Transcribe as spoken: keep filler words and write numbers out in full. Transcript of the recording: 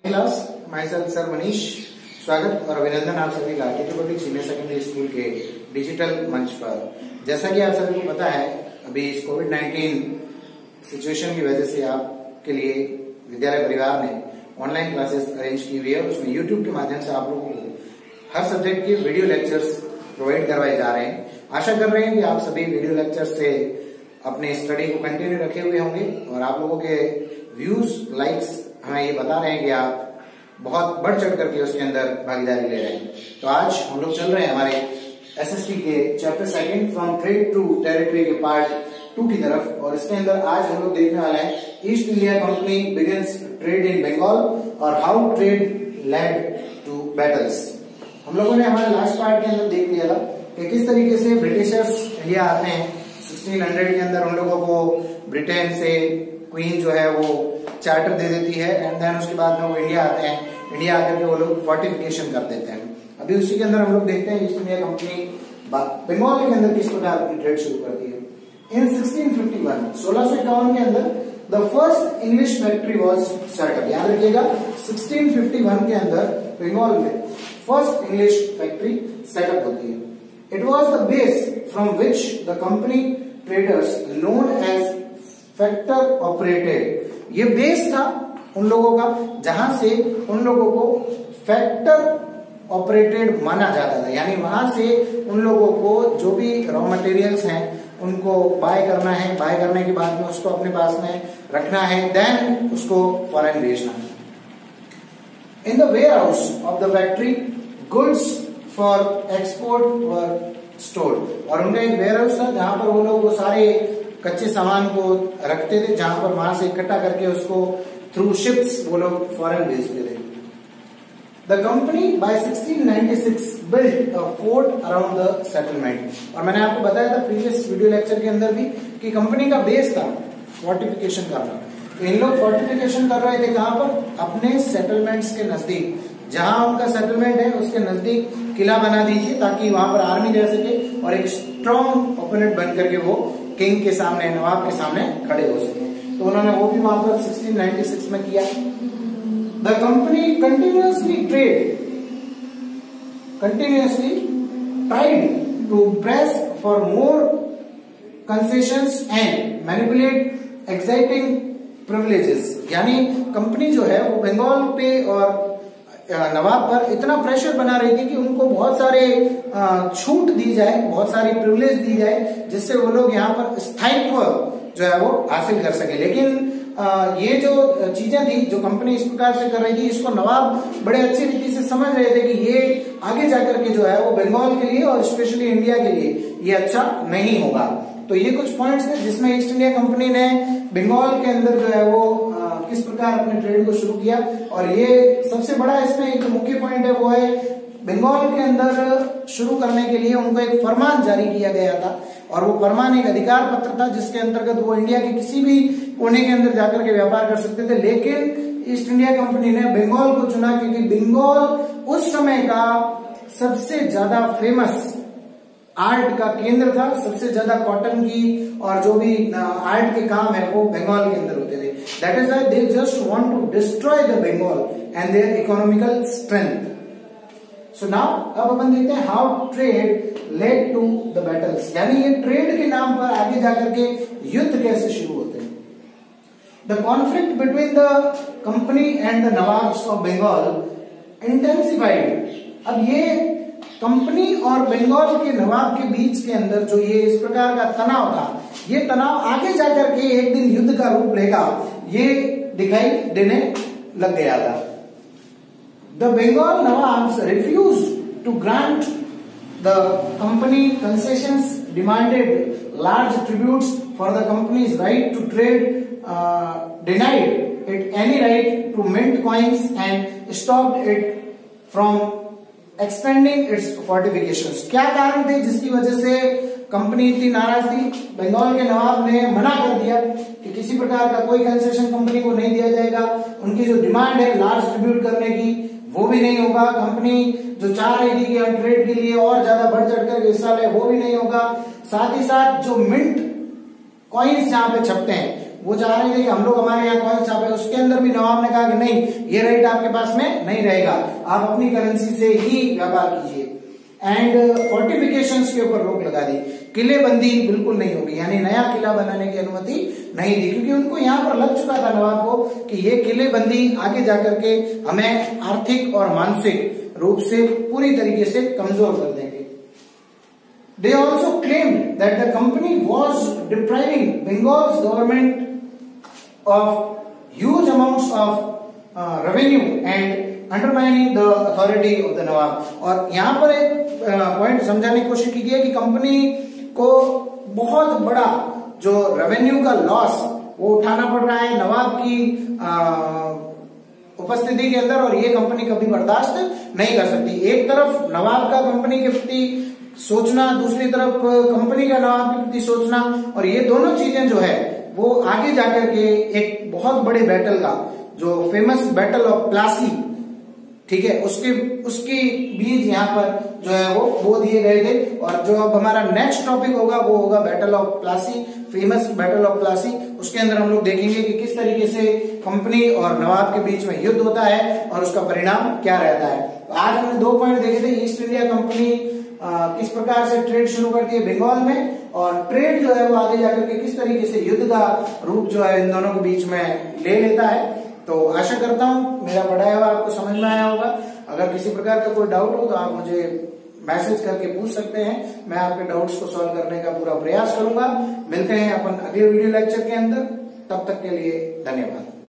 Class my self sir Manish, स्वागत और अभिनंदन आप सभी का TT public senior secondary school के डिजिटल मंच पर। जैसा कि आप सभी को पता है, अभी इस कोविड नाइन्टीन सिचुएशन की वजह से आपके लिए विद्यालय परिवार ने ऑनलाइन क्लासेस अरेंज की हुई है। उसमें यूट्यूब के माध्यम से आप लोगों को हर सब्जेक्ट के वीडियो लेक्चर्स प्रोवाइड करवाए जा रहे हैं। आशा कर रहे हैं कि आप सभी वीडियो लेक्चर से अपने स्टडी को कंटिन्यू रखे हुए होंगे और आप लोगों के व्यूज लाइक्स हमें ये बता रहे हैं कि आप बहुत बढ़ चढ़ करके उसके अंदर भागीदारी ले रहे हैं। तो आज हम लोग चल रहे हैं हमारे एसएसटी के chapter second from trade to territory के पार्ट टू की तरफ, और इसके अंदर आज हम लोग देखने वाले हैं East India Company begins trade in Bengal और how trade led to battles. हम लोगों ने हमारे लास्ट पार्ट के अंदर देख लिया था कि किस तरीके से ब्रिटिशर्स इंडिया आते हैं। सोलह सौ के अंदर उन लोगों को ब्रिटेन से क्वीन जो है वो चार्टर दे देती है एंड देन उसके बाद में वो इंडिया आते हैं। इंडिया आकर के वो लोग फोर्टिफिकेशन कर देते हैं। अभी उसी के अंदर हम लोग देखते हैं ईस्ट इंडिया कंपनी बंगाल के अंदर किस प्रकार की ट्रेड शुरू करती है। इन सिक्सटीन फिफ्टी वन सोलह सौ इक्यावन के अंदर the first English factory was setup. याद रखिएगा, सिक्सटीन फिफ्टी वन के अंदर बंगाल में फर्स्ट इंग्लिश फैक्ट्री सेटअप होती है। It was the base from which the company traders known as factor operated. ये बेस था उन लोगों का जहां से उन लोगों को फैक्टर ऑपरेटेड माना जाता था। यानी वहां से उन लोगों को जो भी रॉ मटेरियल्स हैं उनको बाय करना है, बाय करने के बाद में उसको अपने पास में रखना है, देन उसको फॉरेन भेजना है। In the warehouse of the factory goods for export were stored. और उनका एक वेयर हाउस था जहां पर वो लोग वो सारे कच्चे सामान को रखते थे, जहां पर वहां से इकट्ठा करके उसको थ्रू शिप्स वो लोग फॉरेन भेजते थे। The company by sixteen ninety six built a fort around the settlement. और मैंने आपको बताया था प्रीवियस वीडियो लेक्चर के अंदर भी कि कंपनी का बेस था फोर्टिफिकेशन करना। तो इन लोग फोर्टिफिकेशन कर रहे थे कहां पर? अपने सेटलमेंट्स के नजदीक। जहां उनका सेटलमेंट है उसके नजदीक किला बना दीजिए ताकि वहां पर आर्मी रह सके और एक स्ट्रॉन्ग ओपोनेंट बन करके वो किंग के सामने, नवाब के सामने खड़े हो सके। तो उन्होंने वो भी वहां पर सिक्सटीन नाइंटी सिक्स में किया। The company continuously trade continuously tried to press for more concessions and manipulate exciting privileges. यानी कंपनी जो है वो बंगाल पे और नवाब पर इतना प्रेशर बना रही थी कि उनको बहुत सारे छूट दी जाए, बहुत सारी प्रिविलेज दी जाए, जिससे वो लोग यहाँ पर स्थायित्व जो है वो हासिल कर सके। लेकिन ये जो चीजें थी जो कंपनी इस प्रकार से कर रही थी, इसको नवाब बड़े अच्छी रीति से समझ रहे थे कि ये आगे जाकर के जो है वो बंगाल के लिए और स्पेशली इंडिया के लिए ये अच्छा नहीं होगा। तो ये कुछ पॉइंट्स थे जिसमें ईस्ट इंडिया कंपनी ने बंगाल के अंदर जो है वो आ, किस प्रकार अपने ट्रेड को शुरू किया। और ये सबसे बड़ा इसमें एक मुख्य पॉइंट है वो है बंगाल के अंदर शुरू करने के लिए उनको एक फरमान जारी किया गया था, और वो फरमान एक अधिकार पत्र था जिसके अंतर्गत वो इंडिया के किसी भी कोने के अंदर जाकर के व्यापार कर सकते थे। लेकिन ईस्ट इंडिया कंपनी ने बंगाल को चुना क्योंकि बंगाल उस समय का सबसे ज्यादा फेमस आर्ट का केंद्र था। सबसे ज्यादा कॉटन की और जो भी आर्ट के काम है वो बंगाल के अंदर होते थे। That is why they just want to destroy the Bengal and their economical strength. So now अब अपन देखते हैं how trade led to the battles. यानी ये ट्रेड के नाम पर आगे जाकर के युद्ध कैसे शुरू होते हैं। The conflict between the company and the nawabs of Bengal intensified. अब ये कंपनी और बंगाल के नवाब के बीच के अंदर जो ये इस प्रकार का तनाव था, ये तनाव आगे जाकर के एक दिन युद्ध का रूप लेगा, ये दिखाई देने लग गया था। The Bengal nawabs refused to grant the company concessions, demanded large tributes for the company's right to trade, denied it any right to mint coins and stopped it from expanding its fortifications. क्या कारण थे जिसकी वजह से company इतनी नाराज थी? बंगाल के नवाब ने मना कर दिया कि किसी प्रकार का कोई कंसेशन कंपनी को नहीं दिया जाएगा। उनकी जो डिमांड है लार्ज ट्रिब्यूट करने की वो भी नहीं होगा। कंपनी जो चाह रही थी कि हम ट्रेड के लिए और ज्यादा बढ़ चढ़ कर हिस्सा ले, वो भी नहीं होगा। साथ ही साथ जो मिंट कॉइन्स जहां पे छपते हैं वो चाह रहे थे कि हम लोग हमारे यहाँ कॉइन छापे, उसके अंदर भी नवाब ने कहा कि नहीं, ये रेट आपके पास में नहीं रहेगा, आप अपनी करेंसी से ही व्यापार कीजिए। एंड फोर्टिफिकेशंस के ऊपर रोक लगा दी, किलेबंदी बिल्कुल नहीं होगी, यानी नया किला बनाने की अनुमति नहीं दी, क्योंकि उनको यहाँ पर लग चुका था नवाब को कि ये किलेबंदी आगे जाकर के हमें आर्थिक और मानसिक रूप से पूरी तरीके से कमजोर कर देंगे। They also claimed that the company was depriving Bengal's government of huge amounts of uh, revenue and undermining the authority of the Nawab। और यहाँ पर एक पॉइंट uh, समझाने की कोशिश की गई है कि कंपनी को बहुत बड़ा जो रेवेन्यू का लॉस वो उठाना पड़ रहा है नवाब की uh, उपस्थिति के अंदर, और ये कंपनी कभी बर्दाश्त नहीं कर सकती। एक तरफ नवाब का कंपनी के प्रति सोचना, दूसरी तरफ कंपनी का नवाब के प्रति सोचना, और ये दोनों चीजें जो है वो आगे जाकर के एक बहुत बड़े बैटल का, जो फेमस बैटल ऑफ प्लासी, ठीक है, उसके उसके बीच यहाँ पर जो है वो वो दिए गए थे। और जो अब हमारा नेक्स्ट टॉपिक होगा वो होगा battle of Plassey, famous battle of Plassey. उसके अंदर हम लोग देखेंगे कि किस तरीके से कंपनी और नवाब के बीच में युद्ध होता है और उसका परिणाम क्या रहता है। आज हमने दो पॉइंट देखे थे, ईस्ट इंडिया कंपनी आ, किस प्रकार से ट्रेड शुरू करती है बंगाल में, और ट्रेड जो है वो आगे जाकर के किस तरीके से युद्ध का रूप जो है इन दोनों के बीच में ले लेता है। तो आशा करता हूं मेरा पढ़ाया हुआ आपको समझ में आया होगा। अगर किसी प्रकार का कोई डाउट हो तो आप मुझे मैसेज करके पूछ सकते हैं, मैं आपके डाउट्स को सॉल्व करने का पूरा प्रयास करूंगा। मिलते हैं अपन अगले वीडियो लेक्चर के अंदर, तब तक के लिए धन्यवाद।